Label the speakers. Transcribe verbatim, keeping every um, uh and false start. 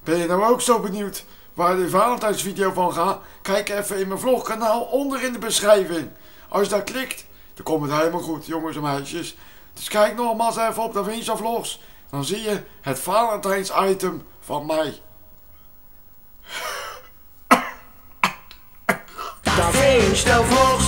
Speaker 1: Ben je nou ook zo benieuwd waar de Valentijnsvideo van gaat? Kijk even in mijn vlogkanaal onder in de beschrijving. Als je daar klikt, dan komt het helemaal goed, jongens en meisjes. Dus kijk nogmaals even op Davinci Vlogs. Dan zie je het Valentijns item van mij.
Speaker 2: Davinci Vlogs.